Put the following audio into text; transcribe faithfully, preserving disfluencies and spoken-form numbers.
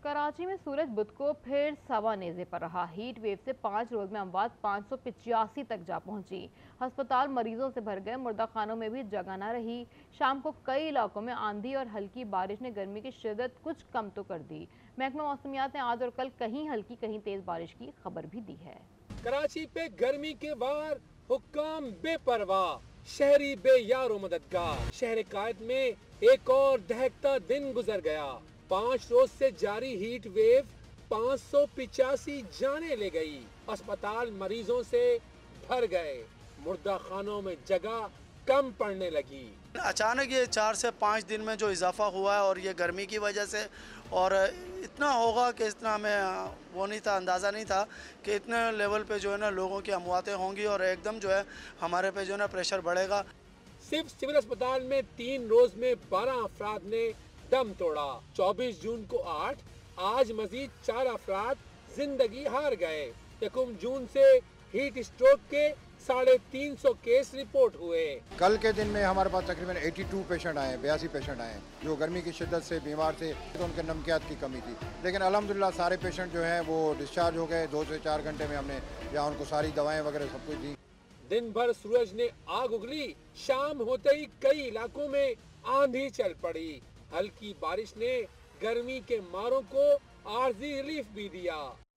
कराची में सूरज बुध को फिर सवा नेज़े पर रहा। हीट वेव से पाँच रोज में अमवात पाँच सौ पिचासी तक जा पहुंची। अस्पताल मरीजों से भर गए, मुर्दा खानों में भी जगह न रही। शाम को कई इलाकों में आंधी और हल्की बारिश ने गर्मी की शिद्दत कुछ कम तो कर दी। महकमा मौसमियात ने आज और कल कहीं हल्की कहीं तेज बारिश की खबर भी दी है। कराची पे गर्मी के वार, हुक्काम बेपरवाह, शहरी बेयारो मददगार। शहर कायद में एक और दहकता दिन गुजर गया। पाँच रोज से जारी हीट वेव पाँच सौ पिचासी जाने ले गई। अस्पताल मरीजों से भर गए, मुर्दा खानों में जगह कम पड़ने लगी। अचानक ये चार से पाँच दिन में जो इजाफा हुआ है और ये गर्मी की वजह से, और इतना होगा कि इतना हमें वो नहीं था, अंदाज़ा नहीं था कि इतने लेवल पे जो है ना लोगों की अमवातें होंगी और एकदम जो है हमारे पे जो है ना प्रेशर बढ़ेगा। सिर्फ सिविल अस्पताल में तीन रोज में बारह अफराद ने दम तोड़ा। चौबीस जून को आठ, आज मजीद चार अफराद जिंदगी हार गए। यकम जून से हीट स्ट्रोक के साढ़े तीन सौ केस रिपोर्ट हुए। कल के दिन में हमारे पास तकरीबन बयासी पेशेंट आए, बयासी पेशेंट आए जो गर्मी की शिद्दत से बीमार थे, तो उनके नमकियात की कमी थी। लेकिन अल्हम्दुलिल्लाह सारे पेशेंट जो हैं वो डिस्चार्ज हो गए। दो से चार घंटे में हमने यहाँ उनको सारी दवाएं वगैरह सब कुछ दी। दिन भर सूरज ने आग उगली, शाम होते ही कई इलाकों में आंधी चल पड़ी। हल्की बारिश ने गर्मी के मारों को आर्जी रिलीफ भी दिया।